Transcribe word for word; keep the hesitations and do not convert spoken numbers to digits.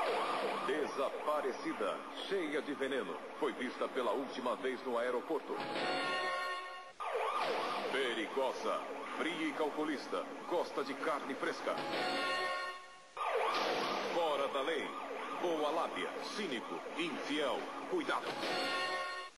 Desaparecida, cheia de veneno, foi vista pela última vez no aeroporto. Perigosa, fria e calculista, gosta de carne fresca. Fora da lei, boa lábia, cínico, infiel, cuidado.